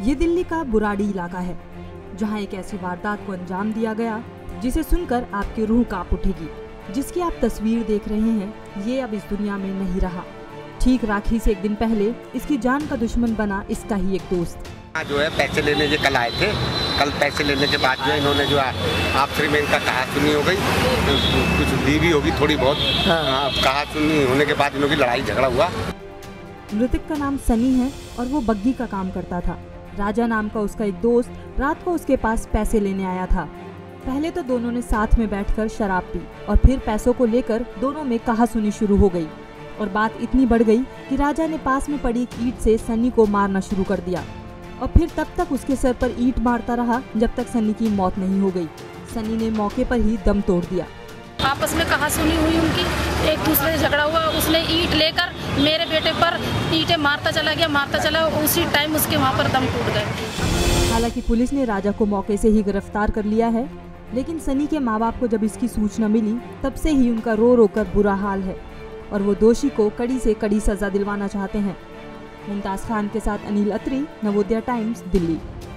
ये दिल्ली का बुराड़ी इलाका है, जहाँ एक ऐसी वारदात को अंजाम दिया गया जिसे सुनकर आपकी रूह कांप उठेगी। जिसकी आप तस्वीर देख रहे हैं, ये अब इस दुनिया में नहीं रहा। ठीक राखी से एक दिन पहले इसकी जान का दुश्मन बना इसका ही एक दोस्त। जो है पैसे लेने के कल आए थे। कल पैसे लेने के बाद जो है इन्होंने जो आपसी में इनका कहा सुनी हो गई, कुछ दी भी होगी थोड़ी बहुत। कहा सुनी होने के बाद इनों की लड़ाई झगड़ा हुआ। मृतक का नाम सनी है और वो बग्गी का काम करता था। राजा नाम का उसका एक दोस्त रात को उसके पास पैसे लेने आया था। पहले तो दोनों ने साथ में बैठकर शराब पी और फिर पैसों को लेकर दोनों में कहासुनी शुरू हो गई और बात इतनी बढ़ गई कि राजा ने पास में पड़ी एक ईंट से सनी को मारना शुरू कर दिया और फिर तब तक उसके सर पर ईंट मारता रहा जब तक सनी की मौत नहीं हो गई। सनी ने मौके पर ही दम तोड़ दिया। आपस में कहासुनी हुई उनकी, एक दूसरे से झगड़ा हुआ। उसने ईंट लेकर मेरे बेटे पर ईंटें मारता चला, उसी टाइम उसके वहाँ पर दम टूट गए। हालांकि पुलिस ने राजा को मौके से ही गिरफ्तार कर लिया है, लेकिन सनी के माँ बाप को जब इसकी सूचना मिली तब से ही उनका रो रो कर बुरा हाल है और वो दोषी को कड़ी से कड़ी सजा दिलवाना चाहते हैं। मुमताज खान के साथ अनिल अत्री, नवोदय टाइम्स, दिल्ली।